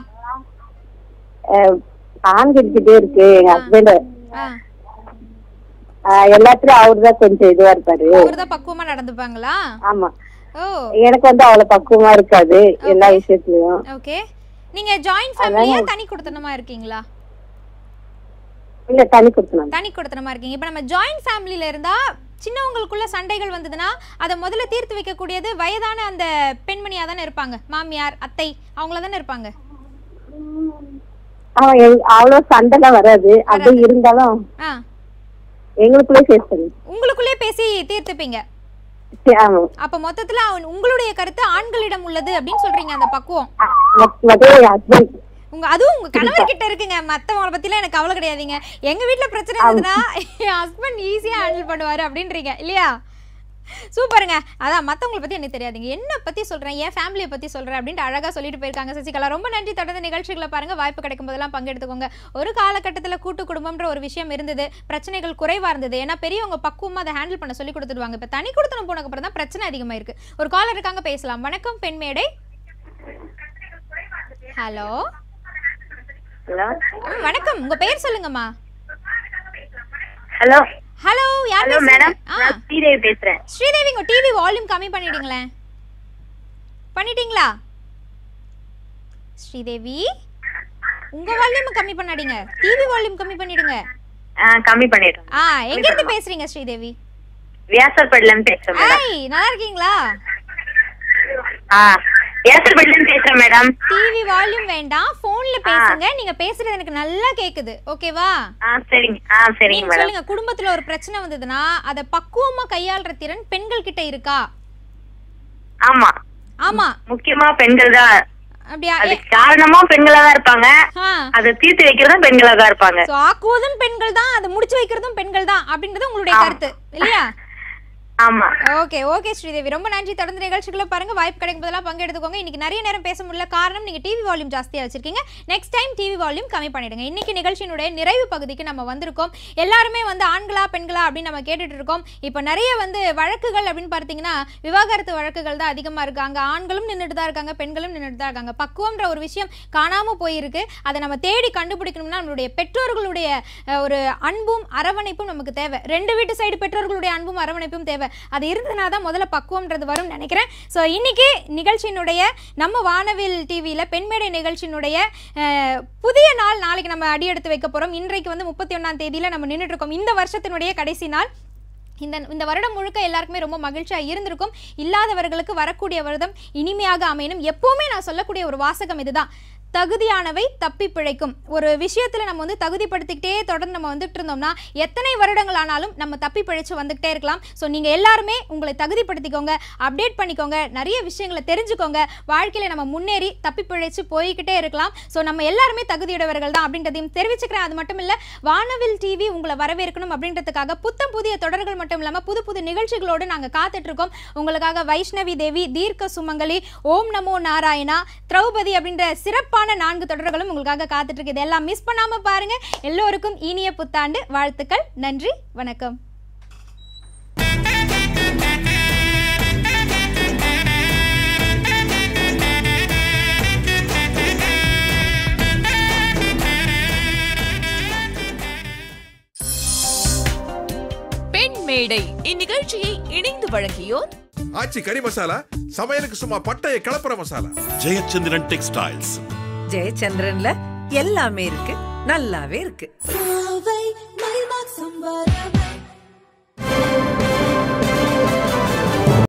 ஆண்கிட்டே இருக்கு. எங்க ஹஸ்பண்ட் எல்லாத்துலயும் அவர்தான் கொஞ்சம் இதுவா இருப்பாரு. அவர்தான் பக்குவமா நடந்துப்பாங்களா? ஆமா. எனக்கு வந்து அவ்வளவு பக்குவமா இருக்காது எல்லா விஷயத்துலயும். ஓகே, நீங்க ஜாயிண்ட் ஃபேமிலியா தனி குடுத்தனமா இருக்கீங்களா? இல்ல தனி குடுத்தனம். தனி குடுத்தனமா இருக்கீங்க. இப்ப நம்ம ஜாயிண்ட் ஃபேமிலில இருந்தா சின்னவங்களுக்குள்ள சண்டைகள் வந்ததுன்னா அதை முதல்ல தீர்த்து வைக்க கூடியது வயதான அந்த பெண்மணியா தானே இருப்பாங்க, மாமியார் அத்தை அவங்கள தானே இருப்பாங்க. அவ்வளவு சண்டைலாம் வராது, அது இருந்தாலும் எங்களுக்குள்ளே பேசுங்க, உங்களுக்குள்ளே பேசி தீர்த்துப்பீங்க. அப்ப மொத்தத்துல உங்களுடைய கருத்து ஆண்களிடம் உள்ளது அப்படின்னு சொல்றீங்க அந்த பக்குவம். உங்க அதுவும் உங்க கணவர் கிட்ட இருக்குங்க, மத்தவங்கள பத்தி எல்லாம் எனக்கு கவலை கிடையாதுங்க. எங்க வீட்டுல பிரச்சனை இருந்ததுன்னா என் ஹஸ்பண்ட் ஈஸியா ஹேண்டில் பண்ணுவாரு அப்படின்றீங்க இல்லையா? சூப்பருங்க. அதான் மத்தவங்களை பத்தி எனக்கு தெரியாதுங்க, என்ன பத்தி சொல்றேன், என் ஃபேமிலியை பத்தி சொல்றேன் அப்படின்ட்டு அழகா சொல்லிட்டு போயிருக்காங்க சசிகலா. ரொம்ப நன்றி. தொடர்ந்து நிகழ்ச்சிகளை பாருங்க, வாய்ப்பு கிடைக்கும் போதெல்லாம் பங்கெடுத்துக்கோங்க. ஒரு காலகட்டத்துல கூட்டு குடும்பம்ன்ற ஒரு விஷயம் இருந்தது, பிரச்சனைகள் குறைவா இருந்தது. ஏன்னா பெரியவங்க பக்குவமா அதை ஹேண்டில் பண்ண சொல்லி கொடுத்துடுவாங்க. இப்ப தனி கொடுத்தனம் போனதுக்கு அப்புறம் தான் பிரச்சனை அதிகமா இருக்கு. ஒரு காலர் இருக்காங்க, பேசலாம். வணக்கம் பெண்மேடை. ஹலோ வணக்கம், உங்க பேர் சொல்லுங்கம்மா. ஹலோ ஹலோ யார் மேடம்? நான் ஸ்ரீதேவி பேசுறேன். ஸ்ரீதேவி, உங்க டிவி வால்யூம் கம்மி பண்ணிடுங்களே. பண்ணிட்டீங்களா? ஸ்ரீதேவி உங்க வால்யூம் கம்மி பண்ணாதீங்க, டிவி வால்யூம் கம்மி பண்ணிடுங்க. ஆ கம்மி பண்ணிட்டேன். ஆ எங்க இருந்து பேசுறீங்க ஸ்ரீதேவி? வியாசர்பேட்ல இருந்து பேசுறேன் மேடம். ஹாய், நல்லா இருக்கீங்களா? ஆ வியாசர்பேட்ல இருந்து பேசுறேன் மேடம். டிவி வால்யூம் வேண்டாம், போன்ல பேசுங்க. நீங்க பேசுறது எனக்கு நல்லா கேக்குது, ஓகேவா? ஆ சரிங்க. ஆ சரிங்க மேடம். சொல்லுங்க, குடும்பத்துல ஒரு பிரச்சனை வந்ததுன்னா அத பக்குவமா கையாளுற திறன் பெண்கள் கிட்ட இருக்கா? ஆமா ஆமா, முக்கியமா பெண்கள் தான். அப்படியே அதுக்கு காரணமும் பெண்களா தான் இருப்பாங்க, அதை தீர்த்து வைக்கிறதும் பெண்களா தான் இருப்பாங்க. சோ ஆக்குவதும் பெண்கள் தான், அதை முடிச்சு வைக்கிறதும் பெண்கள் தான் அப்படின்றது உங்களுடைய கருத்து இல்லையா? ஆமா. ஓகே ஓகே ஸ்ரீதேவி, ரொம்ப நன்றி. தொடர்ந்து நிகழ்ச்சிகளை பாருங்க, வாய்ப்பு கிடைக்கும் போதெல்லாம் பங்கெடுத்துக்கோங்க. இன்னைக்கு நிறைய நேரம் பேச முடியல, காரணம் நீங்க டிவி வால்யூம் ஜாஸ்தியா வச்சிருக்கீங்க. நெக்ஸ்ட் டைம் டிவி வால்யூம் கம்மி பண்ணிடுங்க. இன்னைக்கு நிகழ்ச்சியினுடைய நிறைவு பகுதிக்கு நம்ம வந்திருக்கோம். எல்லாருமே வந்து ஆண்களா பெண்களா அப்படின்னு நம்ம கேட்டுட்டு இருக்கோம். இப்போ நிறைய வந்து வழக்குகள் அப்படின்னு பார்த்தீங்கன்னா விவாகரத்து வழக்குகள் தான் அதிகமா இருக்கு. அங்க ஆண்களும் நின்றுட்டு தான் இருக்காங்க, பெண்களும் நின்றுட்டு தான் இருக்காங்க. பக்குவம்ன்ற ஒரு விஷயம் காணாம போயிருக்கு. அதை நம்ம தேடி கண்டுபிடிக்கணும்னா நம்மளுடைய பெற்றோர்களுடைய ஒரு அன்பும் அரவணைப்பும் நமக்கு தேவை. ரெண்டு வீட்டு சைடு பெற்றோர்களுடைய அன்பும் அரவணைப்பும் தேவை. அது இருந்ததுனா தான் முதல்ல பக்குவம்ன்றது வரும் நினைக்கிறேன். ஸோ இன்னைக்கு நிகழ்ச்சியினுடைய நம்ம வானவில் டிவியில் பெண்மேடை நிகழ்ச்சியினுடைய புதிய நாள் நாளைக்கு நம்ம அடி எடுத்து வைக்க போகிறோம். இன்றைக்கு வந்து முப்பத்தி ஒன்றாம் தேதியில் நம்ம நின்றுட்டு இருக்கோம். இந்த வருஷத்தினுடைய கடைசி நாள். இந்த இந்த வருடம் முழுக்க எல்லாருக்குமே ரொம்ப மகிழ்ச்சியாக இருந்திருக்கும். இல்லாதவர்களுக்கு வரக்கூடிய வருடம் இனிமையாக அமையணும். எப்போவுமே நான் சொல்லக்கூடிய ஒரு வாசகம் இதுதான், தகுதியானவை தப்பி பிழைக்கும். ஒரு விஷயத்துல நம்ம வந்து தகுதிப்படுத்திக்கிட்டே தொடர்ந்து நம்ம வந்துட்டு இருந்தோம்னா எத்தனை வருடங்கள் ஆனாலும் நம்ம தப்பி பிழைச்சு வந்துகிட்டே இருக்கலாம். ஸோ நீங்க எல்லாருமே உங்களை தகுதிப்படுத்திக்கோங்க, அப்டேட் பண்ணிக்கோங்க, நிறைய விஷயங்களை தெரிஞ்சுக்கோங்க. வாழ்க்கையில நம்ம முன்னேறி தப்பி பிழைச்சு போய்கிட்டே இருக்கலாம். ஸோ நம்ம எல்லாருமே தகுதியுடையவர்கள் தான் அப்படின்றதையும் தெரிவிச்சுக்கிறேன். அது மட்டும் இல்ல, வானவில் டிவி உங்களை வரவேற்கணும் அப்படின்றதுக்காக புத்தம் புதிய தொடர்கள் மட்டும் இல்லாம புது புது நிகழ்ச்சிகளோடு நாங்க காத்துட்டு இருக்கோம். உங்களுக்காக வைஷ்ணவி தேவி, தீர்க்க சுமங்கலி, ஓம் நமோ நாராயணா, திரௌபதி அப்படின்ற சிறப்பான நான்கு தொடர்களும் உங்களுக்காக காத்துட்டு இருக்கு. இதெல்லாம் மிஸ் பண்ணாம பாருங்க. எல்லோருக்கும் இனிய புத்தாண்டு வாழ்த்துக்கள். நன்றி, வணக்கம். பெண் மேடை இந்நிகழ்ச்சியை இணைந்து வழங்கியோர் ஆச்சி கறி மசாலா, சமையலுக்கு சும்மா பட்டைய கிளப்புற மசாலா. ஜெயச்சந்திரன் டெக்ஸ்டைல்ஸ். ஜெயச்சந்திரன்ல எல்லாமே இருக்கு, நல்லாவே இருக்கு.